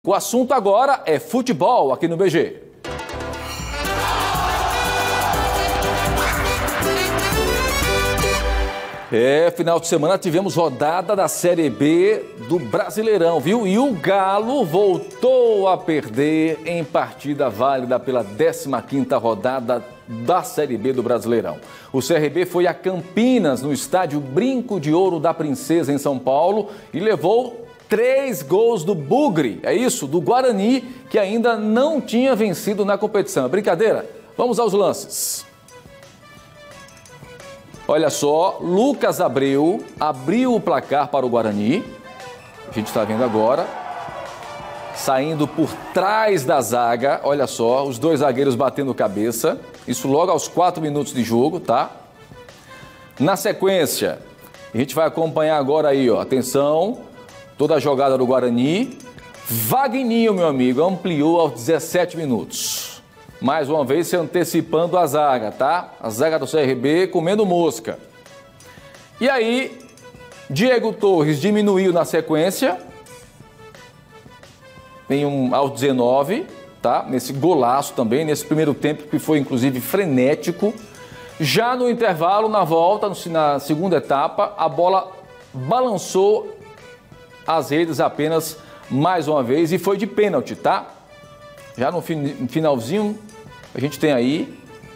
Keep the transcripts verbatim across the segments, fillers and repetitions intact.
O assunto agora é futebol aqui no B G. É, final de semana tivemos rodada da Série B do Brasileirão, viu? E o Galo voltou a perder em partida válida pela décima quinta rodada da Série B do Brasileirão. O C R B foi a Campinas, no estádio Brinco de Ouro da Princesa, em São Paulo, e levou três gols do Bugre, é isso, do Guarani, que ainda não tinha vencido na competição. Brincadeira? Vamos aos lances. Olha só, Lucas Abreu abriu o placar para o Guarani. A gente está vendo agora. Saindo por trás da zaga, olha só, os dois zagueiros batendo cabeça. Isso logo aos quatro minutos de jogo, tá? Na sequência, a gente vai acompanhar agora aí, ó, atenção, toda a jogada do Guarani. Vagninho, meu amigo, ampliou aos dezessete minutos. Mais uma vez se antecipando a zaga, tá? A zaga do C R B comendo mosca. E aí, Diego Torres diminuiu na sequência. Tem um aos dezenove, tá? Nesse golaço também, nesse primeiro tempo que foi inclusive frenético. Já no intervalo, na volta, na segunda etapa, a bola balançou as redes apenas mais uma vez e foi de pênalti, tá? Já no finalzinho, a gente tem aí,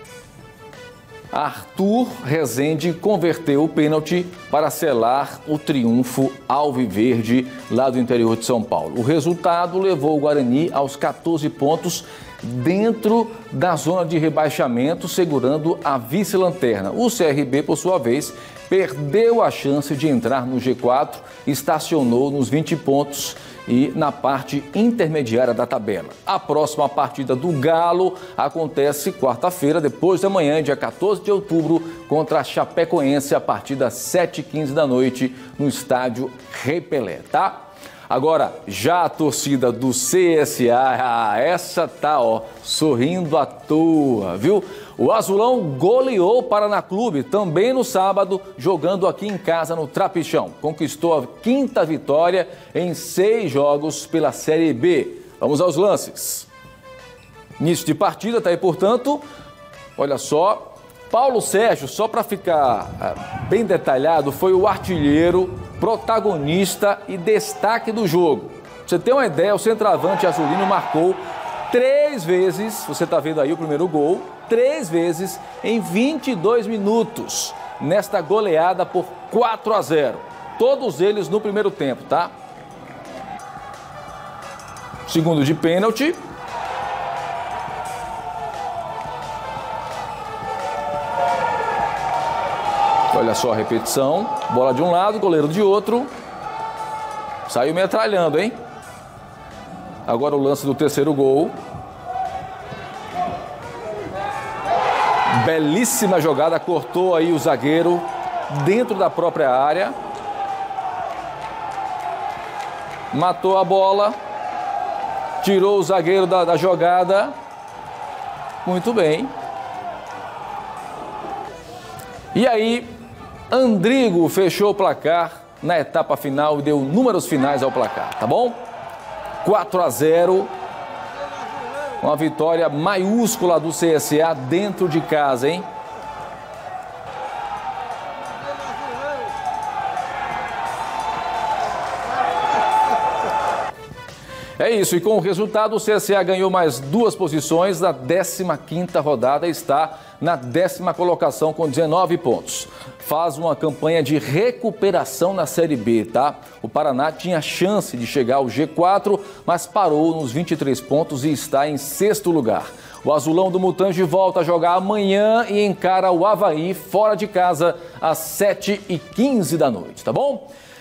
Arthur Rezende converteu o pênalti para selar o triunfo alviverde lá do interior de São Paulo. O resultado levou o Guarani aos quatorze pontos dentro da zona de rebaixamento, segurando a vice-lanterna. O C R B, por sua vez, perdeu a chance de entrar no G quatro, estacionou nos vinte pontos e na parte intermediária da tabela. A próxima partida do Galo acontece quarta-feira, depois da manhã, dia quatorze de outubro, contra a Chapecoense, a partir das sete e quinze da noite, no estádio Rei Pelé, tá? Agora, já a torcida do C S A, ah, essa tá, ó, sorrindo à toa, viu? O Azulão goleou o Paraná Clube também no sábado, jogando aqui em casa no Trapichão. Conquistou a quinta vitória em seis jogos pela Série B. Vamos aos lances. Início de partida, tá aí, portanto, olha só, Paulo Sérgio, só para ficar é, bem detalhado, foi o artilheiro, protagonista e destaque do jogo. Pra você ter uma ideia, o centroavante azulino marcou três vezes, você está vendo aí o primeiro gol, três vezes em vinte e dois minutos, nesta goleada por quatro a zero. Todos eles no primeiro tempo, tá? Segundo de pênalti. Olha só a repetição, bola de um lado, goleiro de outro. Saiu metralhando, hein? Agora o lance do terceiro gol. Belíssima jogada, cortou aí o zagueiro dentro da própria área. Matou a bola. Tirou o zagueiro da, da jogada. Muito bem. E aí, Andrigo fechou o placar na etapa final e deu números finais ao placar, tá bom? quatro a zero. Uma vitória maiúscula do C S A dentro de casa, hein? É isso, e com o resultado o C S A ganhou mais duas posições na décima quinta rodada e está na décima colocação com dezenove pontos. Faz uma campanha de recuperação na Série B, tá? O Paraná tinha chance de chegar ao G quatro, mas parou nos vinte e três pontos e está em sexto lugar. O Azulão do Mutange volta a jogar amanhã e encara o Avaí fora de casa às sete e quinze da noite, tá bom?